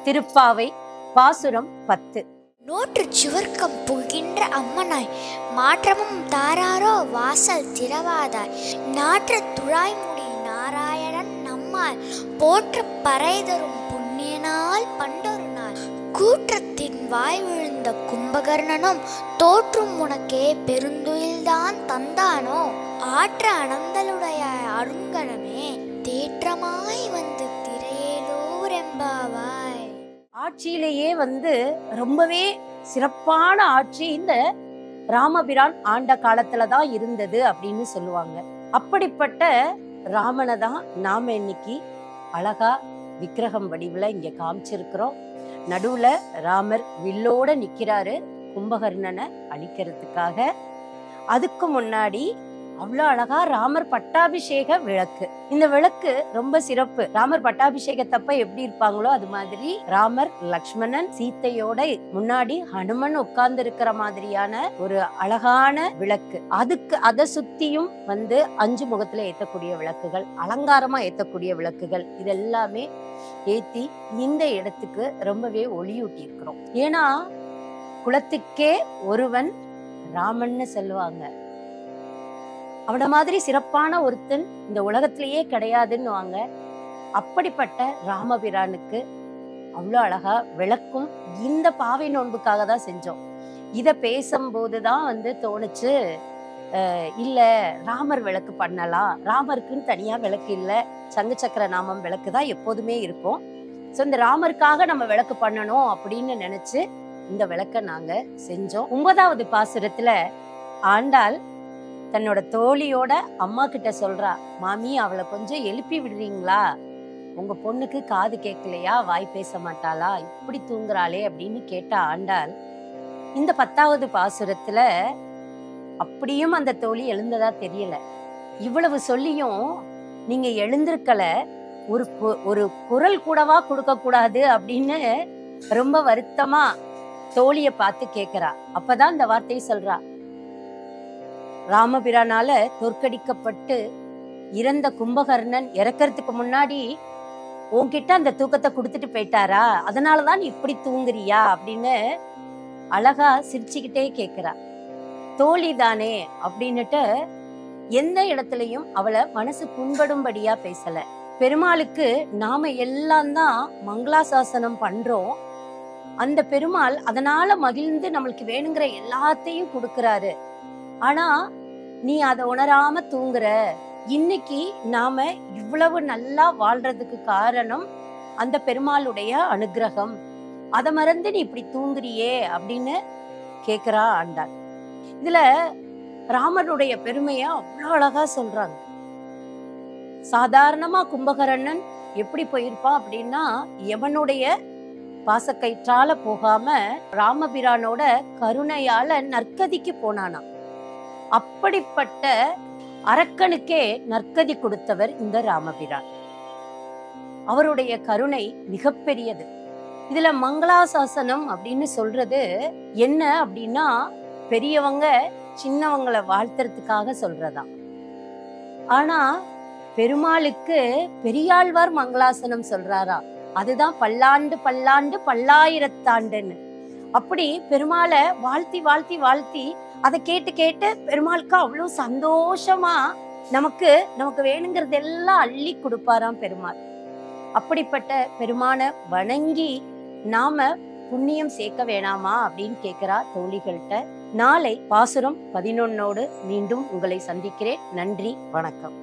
திருப்பாவை பாசுரம் 10. நோற்று சுவர்க்கம் புகின்ற அம்மனாய் மாற்றமும் தாராரோ வாசல் திறவாதாய் நாற்ற துழாய்முடி நாராயணன் நம்மால் போற்ற பறை தரும் புண்ணியனால் பண்டொரு நாள் கூற்றத்தின் வாய் விழுந்த கும்பகர்ணனும் தோற்றும் உனக்கே பெருந்துயில்தான் தந்தானோ ஆற்ற அனந்தலுடைய அருங்கணமே தேற்றமாய் வந்து திரையேலோர் எம்பாவாய். ஆட்சியிலேயே ரொம்பவே சிறப்பான ஆட்சி இந்த ராமபிரான் ஆண்ட காலத்துலதான் இருந்தது அப்படின்னு சொல்லுவாங்க. அப்படிப்பட்ட ராமனை தான் நாம இன்னைக்கு அழகா விக்கிரகம் வடிவுல இங்க காமிச்சிருக்கிறோம். நடுவுல ராமர் வில்லோட நிக்கிறாரு கும்பகர்ணனை அழிக்கிறதுக்காக. அதுக்கு முன்னாடி அவ்வளவு அழகா ராமர் பட்டாபிஷேக விளக்கு. இந்த விளக்கு ரொம்ப சிறப்பு. ராமர் பட்டாபிஷேகத்தப்ப எப்படி இருப்பாங்களோ அது மாதிரி ராமர், லக்ஷ்மணன், சீத்தையோட முன்னாடி ஹனுமன் உட்கார்ந்து இருக்கிற மாதிரியான ஒரு அழகான விளக்கு. அதை சுத்தியும் 5 முகத்துல ஏத்தக்கூடிய விளக்குகள், அலங்காரமா ஏத்தக்கூடிய விளக்குகள், இதெல்லாமே ஏத்தி இந்த இடத்துக்கு ரொம்பவே ஒளியூட்டி இருக்கிறோம். ஏன்னா குலத்துக்கே ஒருவன் ராமன்னு சொல்லுவாங்க. அவன மாதிரி சிறப்பான ஒருத்தன் இந்த உலகத்திலேயே கிடையாதுன்னு. அப்படிப்பட்ட ராமபிரானுக்கு அவ்வளோ அழகா விளக்கும் இந்த பாவை நோன்புக்காக தான் செஞ்சோம். இத பேசும்போதுதான் தோணுச்சு, இல்ல ராமர் விளக்கு பண்ணலாம், ராமருக்குன்னு தனியா விளக்கு இல்ல, சங்கு சக்கர நாமம் விளக்கு தான் எப்போதுமே இருக்கும். சோ இந்த ராமருக்காக நம்ம விளக்கு பண்ணணும் அப்படின்னு நினைச்சு இந்த விளக்க நாங்க செஞ்சோம். 9வது பாசுரத்துல ஆண்டாள் தன்னோட தோழியோட அம்மா கிட்ட சொல்றா, மாமி அவளை கொஞ்சம் எழுப்பி விடுறீங்களா, உங்க பொண்ணுக்கு காது கேட்கலையா, வாய் பேச மாட்டாளா, இப்படி தூங்குறாளே அப்படின்னு கேட்ட ஆண்டாள் இந்த 10வது பாசுரத்துல அப்படியும் அந்த தோழி எழுந்ததா தெரியல. இவ்வளவு சொல்லியும் நீங்க எழுந்திருக்கல, ஒரு குரல் கூடவா கொடுக்க கூடாது அப்படின்னு ரொம்ப வருத்தமா தோழிய பார்த்து கேக்குறா. அப்பதான் இந்த வார்த்தையை சொல்றா, ராமபிரானால தோற்கடிக்கப்பட்டு இறந்த கும்பகர்ணன் இறக்கிறதுக்கு முன்னாடி உன்கிட்ட அந்த தூக்கத்தை கொடுத்துட்டு போயிட்டாரா, அதனாலதான் நீ இப்படி தூங்குறியா அப்படின்னு அழகா சிரிச்சுக்கிட்டே கேக்குறா. தோழி தானே அப்படின்னுட்டு எந்த இடத்துலயும் அவளை மனசு புண்படும்படியா பேசல. பெருமாளுக்கு நாம எல்லாம் தான் மங்களாசாசனம் பண்றோம். அந்த பெருமாள் அதனால மகிழ்ந்து நம்மளுக்கு வேணுங்கிற எல்லாத்தையும் கொடுக்கறாரு. ஆனா நீ அதை உணராம தூங்குற. இன்னைக்கு நாம இவ்வளவு நல்லா வாழ்றதுக்கு காரணம் அந்த பெருமாளுடைய அனுகிரகம். அதை மறந்து நீ இப்படி தூங்குறியே அப்படின்னு கேக்குறா ஆண்டாள். இதுல ராமனுடைய பெருமைய அவ்வளவு அழகா சொல்றாங்க. சாதாரணமா கும்பகர்ணன் எப்படி போயிருப்பான் அப்படின்னா, யமனுடைய பாசக்கயிற்றால போகாம ராமபிரானோட கருணையால நற்கதிக்கு போனானா. அப்படிப்பட்ட அரக்கனுக்கே நற்கதி கொடுத்தவர் இந்த ராமபிரான். அவருடைய கருணை மிகப்பெரியது. இதுல மங்களாசாசனம் அப்படின்னு சொல்றது என்ன அப்படின்னா, பெரியவங்க சின்னவங்களை வாழ்த்துறதுக்காக சொல்றதா. ஆனா பெருமாளுக்கு பெரியாழ்வார் மங்களாசனம் சொல்றாரா, அதுதான் பல்லாண்டு பல்லாண்டு பல்லாயிரத்தாண்டுன்னு. அப்படி பெருமாளை வாழ்த்தி வாழ்த்தி வாழ்த்தி அதை கேட்டு கேட்டு பெருமாளுக்கு அவ்வளவு சந்தோஷமா நமக்கு வேணுங்கிறது எல்லாம் அள்ளி கொடுப்பாராம் பெருமாள். அப்படிப்பட்ட பெருமான வணங்கி நாம புண்ணியம் சேர்க்க வேணாமா அப்படின்னு கேட்கிறா தோழிகள்கிட்ட. நாளை பாசுரம் 11 மீண்டும் உங்களை சந்திக்கிறேன். நன்றி, வணக்கம்.